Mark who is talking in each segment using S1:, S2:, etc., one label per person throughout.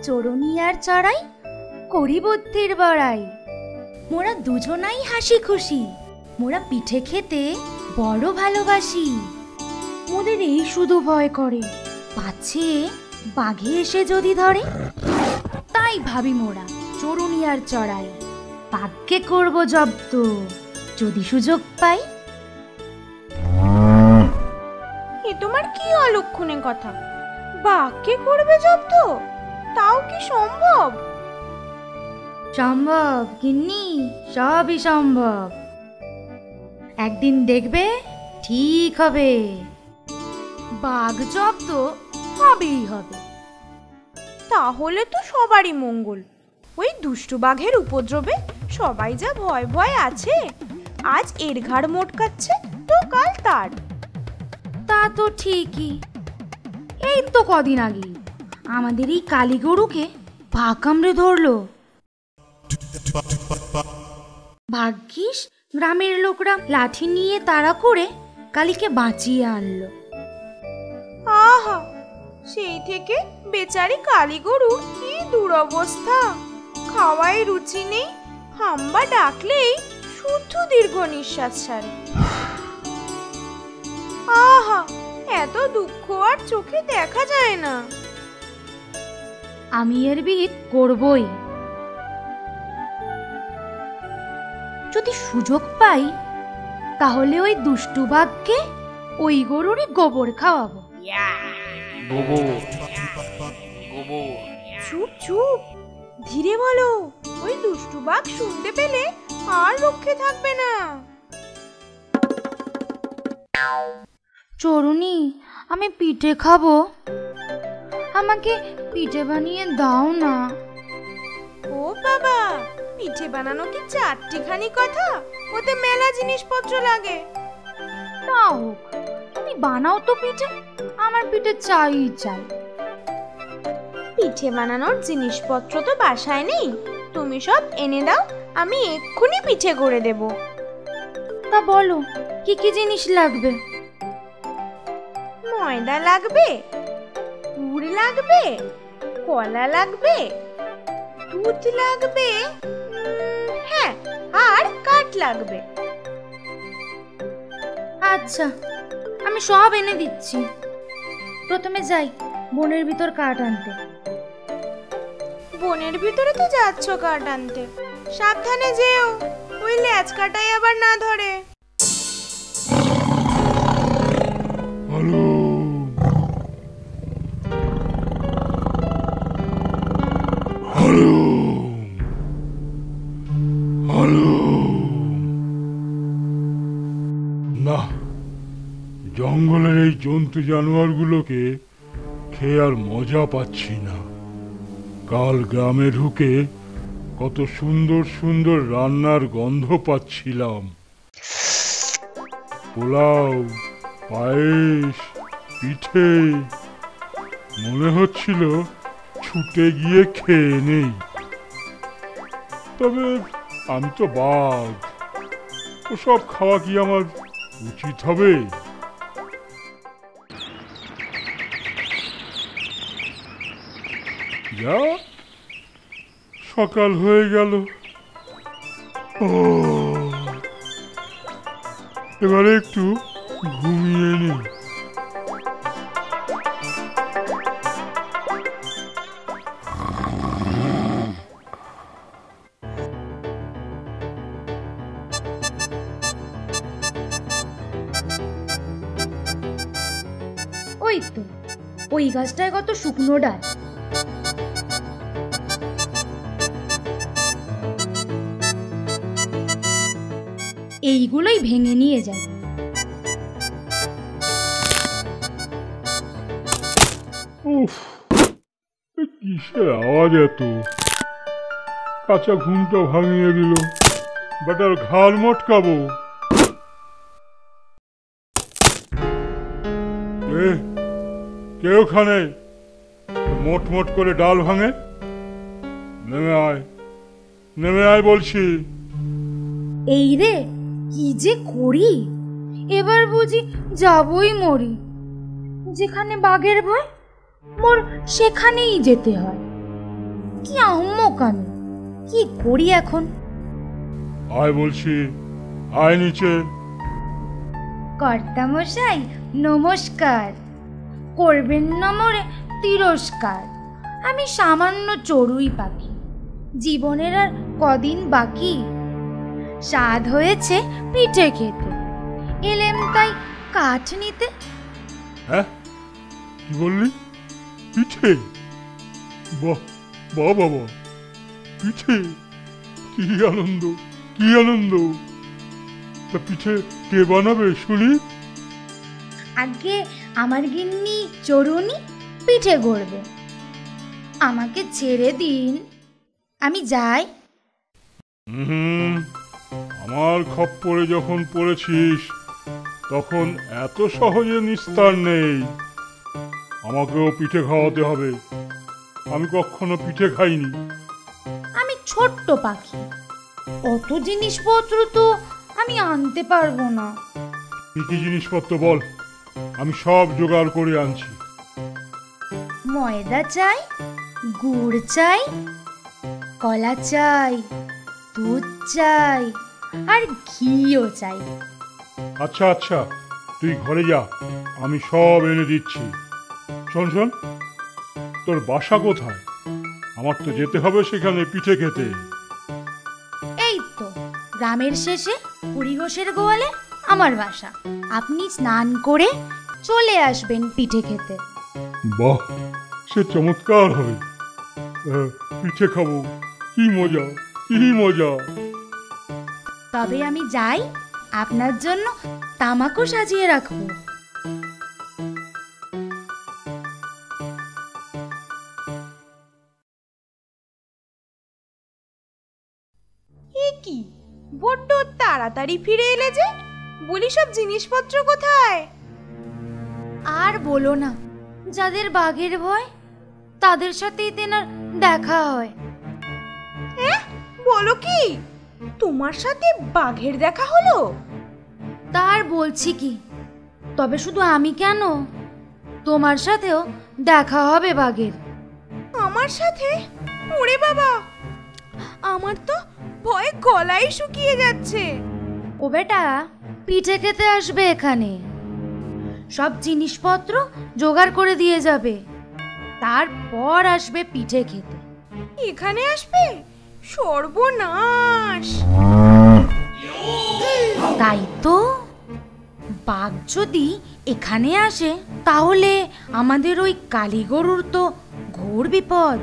S1: চড়ুনি আর চড়াই করি বুদ্ধির বড়াই। মোরা দুজনাই হাসি খুশি, মোরা পিঠে খেতে বড় ভালোবাসি। মোদের এই শুধু ভয় করে, পাছে বাঘে এসে যদি ধরে। তাই ভাবি মোরা চড়ুনি আর চড়াই, বাঘকে করব জব্দ যদি সুযোগ পাই।
S2: এ তোমার কি অলক্ষণে কথা? বাঘকে করবে জব্দ? তাও কি সম্ভব?
S1: সম্ভব গিন্নি, সবই সম্ভব। একদিন দেখবে ঠিক হবে, বাঘ জব্দ হবেই হবে।
S2: তাহলে তো সবারই মঙ্গল। ওই দুষ্টু বাঘের উপদ্রবে সবাই যা ভয় ভয় আছে, আজ এর ঘাড় মোটকাচ্ছে তো কাল তার।
S1: তা তো ঠিকই। এই তো কদিন আগে আমাদের এই কালী গরুকে বাঘ কামড়ে ধরলো। ভাগ্যিস গ্রামের লোকরা লাঠি নিয়ে তাড়া করে কালীকে বাঁচিয়ে আনলো।
S2: আহা, সেই থেকে বেচারি কালী গরুর কি দুরবস্থা। খাওয়াই রুচি নেই, হাম্বা ডাকলেই শুদ্ধ দীর্ঘ নিঃশ্বাস ছাড়ে। আহা, এত দুঃখ আর চোখে দেখা যায় না।
S1: আমি এর বিহিত করবই। যদি সুযোগ পাই তাহলে ওই দুষ্টু বাঘকে ওই গরুরই গোবর খাওয়াবো।
S2: চুপ চুপ, ধীরে বলো, ওই দুষ্টু বাঘ শুনতে পেলে আর রক্ষে থাকবে না।
S1: চড়ুনি, আমি পিঠে খাবো, আমাকে পিঠে বানিয়ে দাও না।
S2: ও বাবা, পিঠে বানানো কি চারটিখানি কথা? ওতে মেলা জিনিসপত্র লাগে।
S1: তা হোক, তুমি বানাও তো পিঠে, আমার পিঠে চাই চাই।
S2: পিঠে বানানোর জিনিসপত্র তো বাসায় নেই, তুমি সব এনে দাও, আমি এক্ষুনি পিঠে করে দেব।
S1: তা বলো কি কি জিনিস লাগবে?
S2: ময়দা লাগবে, গুড় লাগবে, কলা লাগবে, দুধ লাগবে, হ্যাঁ, আর কাঠ লাগবে।
S1: আচ্ছা, আমি সব এনে দিচ্ছি। প্রথমে যাই বনের ভিতর কাঠ আনতে।
S2: বনের ভিতরে তো যাচ্ছ কাঠ আনতে, সাবধানে যেও, ওই লেজ কাটাই আবার না ধরে।
S3: Hello, hello, hello. না, জঙ্গলের এই জন্তু জানোয়ারগুলোকে খেয়ে আর মজা পাচ্ছি না। কাল গ্রামে ঢুকে কত সুন্দর সুন্দর রান্নার গন্ধ পাচ্ছিলাম। পোলাও, পায়েস, পিঠে, মনে হচ্ছিল ছুটে গিয়ে খেয়ে নেই। তবে আমি তো বাঘ, ওসব খাওয়া কি আমার উচিত হবে? যা, সকাল হয়ে গেল। এবারে একটু ঘুমিয়ে নিই।
S1: ওই তো ওই গাছটায় কত শুকনো ডাল। এইগুলোই ভেঙে নিয়ে যায়।
S3: উফ, কিসের আওয়াজ এত? কাঁচা ঘুমটা ভাঙিয়ে দিল, বেটার ঘাড় মটকাবো। কে ওখানে মোট মোট করে ডাল ভাঙে? নেমে আয়, নেমে আয় বলছি।
S1: এই রে, কি যে করি, এবার বুঝি যাবই মরি। যেখানে বাঘের ভয় মোর সেখানেই যেতে হয়। আমি, কি করি এখন?
S3: আয় বলছি, আয় নিচে।
S1: কর্তামশাই নমস্কার, করবেন না মোরে তিরস্কার। আমি সামান্য চড়ুই পাখি, জীবনের আর কদিন বাকি। স্বাদ হয়েছে পিঠে খেতে, এলেম তাই কাঠ নিতে।
S3: হ্যাঁ, কি বললি? পিঠে? বাহ বাহ বাবা, পিঠে! কি আনন্দ, কি আনন্দ! তা পিঠে কে বানাবে শুনি?
S1: আগে আমার গিন্নি চড়ুনি পিঠে গড়বে। আমাকে ছেড়ে দিন, আমি যাই।
S3: আমার খপ্পরে যখন পড়েছিস তখন এত সহজে নিস্তার নেই। আমাকেও পিঠে খাওয়াতে হবে। আমি কখনো পিঠে খাইনি।
S1: আমি ছোট্ট পাখি, অত জিনিসপত্র তো আমি আনতে পারবো না।
S3: কি কি জিনিসপত্র বল, আমি সব জোগাড় করে আনছি।
S1: ময়দা চাই, গুড় চাই, কলা চাই, দুধ চাই, আর ঘিও চাই।
S3: আচ্ছা আচ্ছা, তুই ঘরে যা, আমি সব এনে দিচ্ছি। শোন শোন, তোর বাসা কোথায়? আমার তো যেতে হবে সেখানে পিঠে খেতে।
S1: এই তো গ্রামের শেষে হরিঘোষের গোয়ালে আমার বাসা। আপনি স্নান করে চলে আসবেন পিঠে খেতে।
S3: বাহ, সে চমৎকার হবে। পিঠে খাবো, কি মজা, কি মজা!
S1: তবে আমি যাই, আপনার জন্য তামাকও সাজিয়ে রাখবো।
S2: এ কি, বড্ড তাড়াতাড়ি ফিরে এলে যে? বলি, সব জিনিসপত্র কোথায়?
S1: আর বলো না, যাদের বাঘের ভয় তাদের সাথেই তেনার দেখা হয়।
S2: বলো কি, তোমার সাথে বাঘের দেখা হলো?
S1: তার বলছি কি, তবে শুধু আমি কেন, তোমার সাথেও দেখা হবে বাঘের।
S2: আমার সাথে? ওরে বাবা, আমার তো ভয়ে গলাই শুকিয়ে যাচ্ছে।
S1: ও বেটা, পিঠে খেতে আসবে এখানে, সব জিনিসপত্র জোগাড় করে দিয়ে যাবে, তারপর আসবে পিঠে খেতে।
S2: এখানে আসবে? সর্বনাশ!
S1: তাই তো, বাঘ যদি এখানে আসে তাহলে আমাদের ওই কালীগরুর তো ঘোর বিপদ।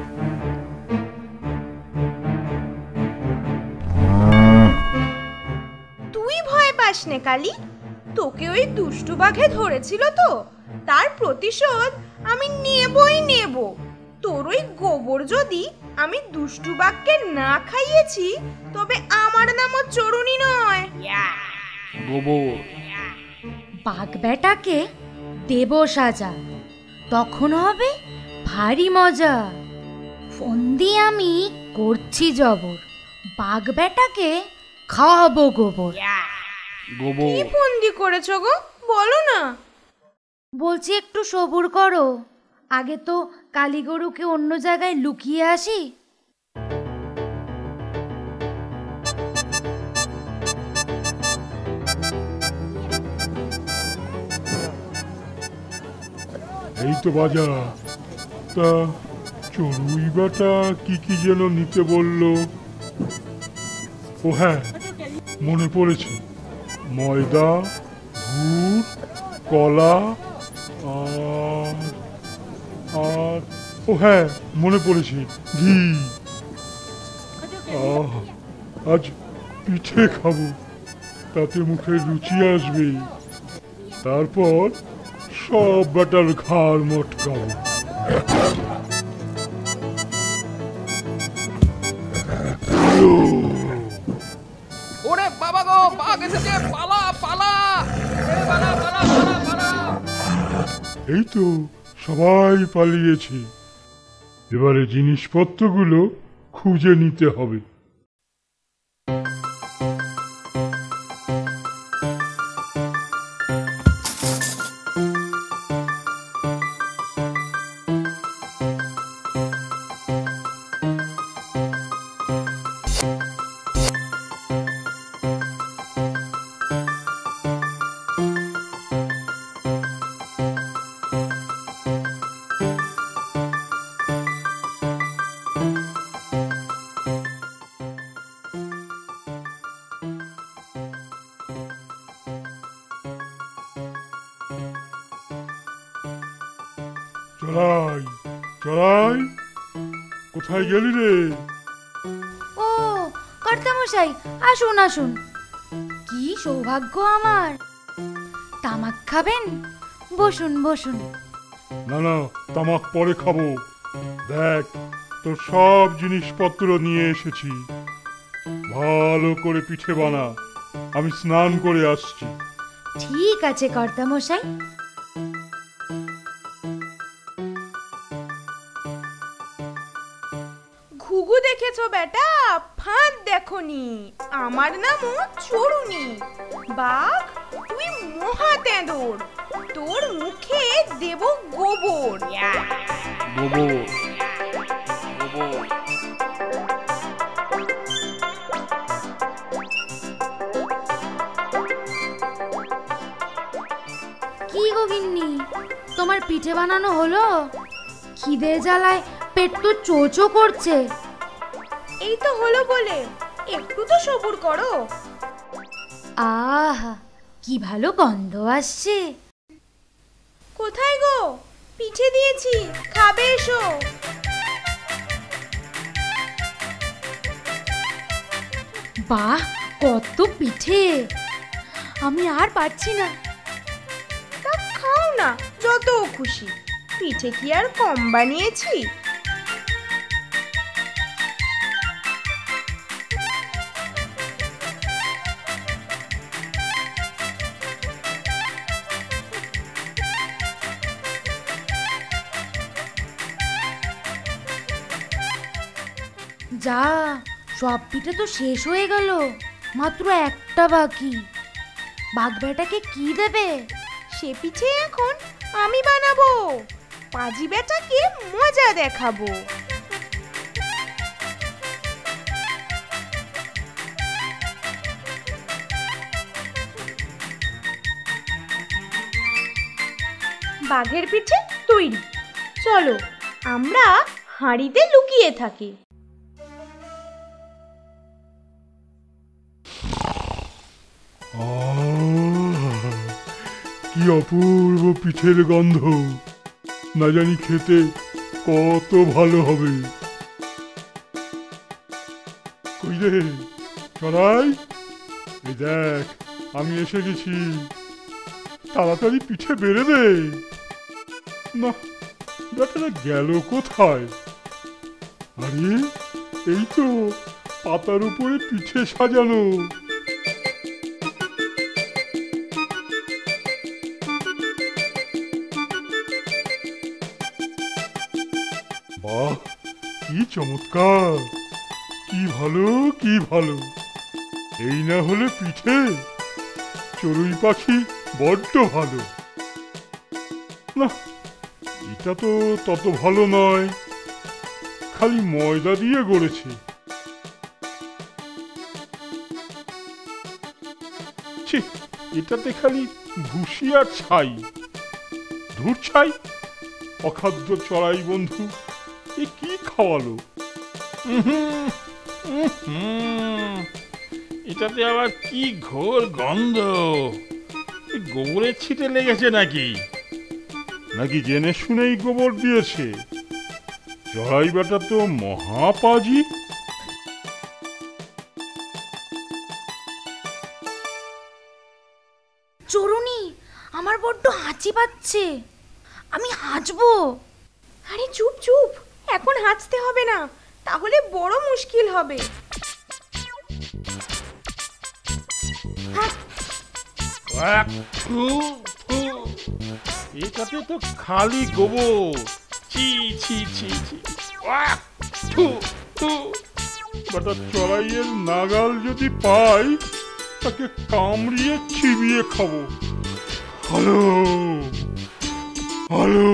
S2: তুই ভয় পাস নে কালী, তোকে ওই দুষ্টু বাঘে ধরেছিল তো, তার প্রতিশোধ আমি নেবই নেব। তোর ওই গোবর যদি আমি দুষ্টু বাঘকে না খাইয়েছি, তবে আমার নামও চড়ুনি নয়।
S3: গোবর?
S1: বাঘ বেটাকে দেব সাজা, তখন হবে ভারী মজা। ফন্দি আমি করছি জবর, বাঘ বেটাকে খাওয়াবো গোবর।
S3: গোবর?
S2: কি ফন্দি করেছো গো, বলো না।
S1: বলছি একটু সবুর করো, আগে তো কালীগরুকে অন্য জায়গায় লুকিয়ে আসি।
S3: এই তো বাজার। তা চড়ুই বেটা কি কি যেন নিতে বললো। ও হ্যাঁ, মনে পড়েছে, ময়দা, গুড়, কলা, আর আর ও হ্যাঁ, মনে পড়েছে, ঘি। আজ পিঠে খাবো, তাতে মুখে রুচি আসবে। তারপর সব বেটার ঘাড় মটকাবো।
S4: ওরে বাবা গো, বাঘ এসেছে, পালা পালা! এ পালা পালা পালা পালা!
S3: এই তো সবাই পালিয়েছে, এবারে জিনিসপত্রগুলো খুঁজে নিতে হবে। চড়াই চড়াই, কোথায় গেলি রে?
S1: ও কর্তামশাই, আসুন আসুন। কি সৌভাগ্য আমার! তামাক খাবেন? বসুন বসুন।
S3: না না, তামাক পরে খাবো। দেখ, তোর সব জিনিসপত্র নিয়ে এসেছি। ভালো করে পিঠে বানা, আমি স্নান করে আসছি।
S1: ঠিক আছে কর্তামশাই।
S2: ঘুঘু দেখেছো বেটা? ফাঁদ দেখনি? আমার নামও চড়ুনি। বাঘ, তুই মহা তেঁদর। তোর মুখে দেব গোবর।
S4: গোবর গোবর।
S1: কি গো গিন্নি, তোমার পিঠে বানানো হলো? খিদে জ্বালায় পেট তো চোচো করছে।
S2: এই তো হলো বলে, একটু তো সবুর করো।
S1: আহা, কি ভালো গন্ধ আসছে।
S2: কোথায় গো? পিঠে দিয়েছি, খাবে এসো।
S1: বাহ, কত পিঠে! আমি আর পারছি না।
S2: তা খাও না, যত খুশি। পিঠে কি আর কম বানিয়েছি?
S1: যা, সব পিঠে তো শেষ হয়ে গেল, মাত্র একটা বাকি। বাঘ বেটাকে কি দেবে?
S2: সে পিঠে এখন আমি বানাবো। পাজি বেটাকে মজা দেখাবো। বাঘের পিঠে তৈরি। চলো, আমরা হাঁড়িতে লুকিয়ে থাকি।
S3: কি অপূর্ব পিঠের গন্ধ! না জানি খেতে কত ভালো হবে। কই রে চড়াই, এই দেখ, আমি এসে গেছি। তাড়াতাড়ি পিঠে বেড়ে দে। না, বেটারা গেল কোথায়? আরে, এই তো পাতার উপরে পিঠে সাজানো। বাহ, কি চমৎকার! কি ভালো, কি ভালো! এই না হলে পিঠে, চড়ুই পাখি বড্ড ভালো। না, এটা তো তত ভালো নয়, খালি ময়দা দিয়ে গড়েছে। ছি, এটাতে খালি ভুসি আর ছাই। ধুর ছাই, অখাদ্য চড়াই বন্ধু, এ কি খাওয়ালো?
S5: এটাতে আবার কি ঘোর গন্ধ! গোবরের ছিটে লেগেছে নাকি?
S3: নাকি জেনে শুনেই গোবর দিয়েছে? চড়াই বেটা তো মহাপাজি।
S1: চড়ুনি, আমার বড্ড হাঁচি পাচ্ছে, আমি হাঁচবো।
S2: আরে চুপ চুপ, এখন হাঁচতে হবে না, তাহলে বড় মুশকিল হবে।
S5: এটাতে তো খালি গোবর। ছি ছি ছি ছি।
S3: বেটা চড়াইয়ের নাগাল যদি পাই, তাকে কামড়িয়ে চিবিয়ে খাবো। হ্যালো হ্যালো,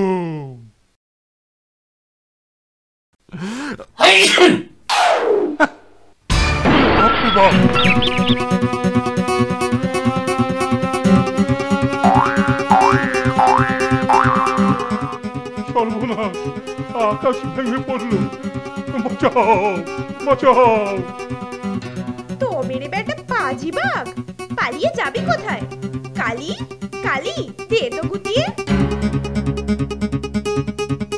S3: সর্বনাশ, আকাশ ভেঙে পড়লো। বাঁচাও বাঁচাও!
S2: তবে রে বেটা পাজি বাঘ, পালিয়ে যাবি কোথায়? কালি কালি, দে তো গুতিয়ে।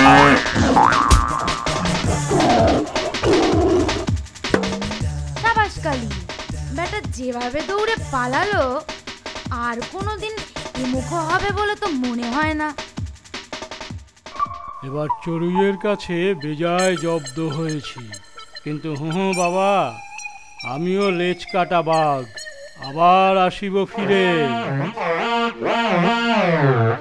S1: সাবাস কালী, বেটা যেভাবে দৌড়ে পালালো আর কোনোদিন এমুখ হবে বলে তো মনে হয় না।
S6: এবার চড়ুইয়ের কাছে বেজায় জব্দ হয়েছি, কিন্তু হুঁ বাবা, আমিও লেজ কাটা বাঘ, আবার আসিব ফিরে।